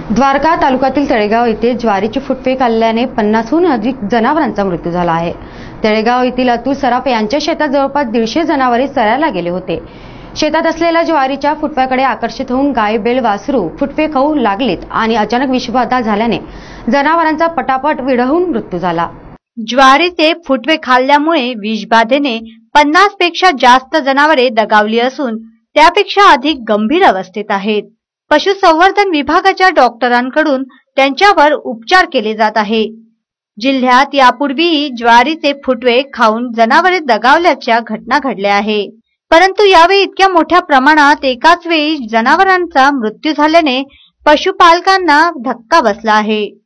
द्वारका तालुक्यातील तळेगाव येथे ज्वारीची फुटवे खाल्ल्याने 50हून अधिक जनावरांचा मृत्यू झाला आहे। तळेगाव येथील अतुल सराफ यांच्या शेतात जवळपास 150 जनावरे चरायला गेले होते। शेतात असलेल्या ज्वारीच्या फुटव्याकडे आकर्षित होऊन गाय, बैल, वासरू फुटवे खाऊ लागलेत आणि अचानक विषबाधा झाल्याने जनावरांचा पटापट विरघळून मृत्यू झाला। ज्वारीचे फुटवे खाल्ल्यामुळे विषबाधेने 50 पेक्षा जास्त जनावरे दगावली असून त्यापेक्षा अधिक गंभीर अवस्थेत आहेत। पशुसंवर्धन विभागाच्या डॉक्टरांकडून त्यांच्यावर उपचार केले जात आहे। जिल्ह्यात यापूर्वीही ज्वारीचे फुटवे खाऊन जनावरे दगावल्याच्या घटना घडल्या आहे, परंतु यावेळी इतक्या मोठ्या प्रमाणात एकाच वेळी जनावरांचा मृत्यू झाल्याने पशुपालकांना धक्का बसला आहे।